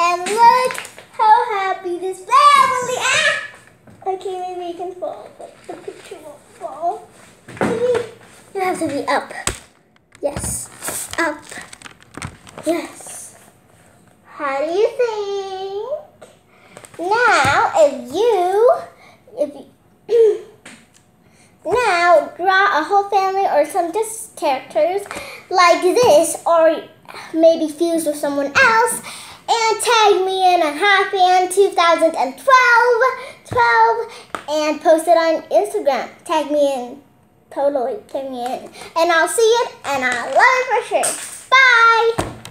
And look how happy this family. Ah! Okay, maybe you can fall, but the picture won't fall. You have to be up. Yes. Up. Yes. How do you think? Now, if you now draw a whole family or some just characters like this, or maybe fuse with someone else, and tag me in on Happy 2012 and post it on Instagram. Tag me in. Totally tag me in. And I'll see it and I love it for sure. Bye!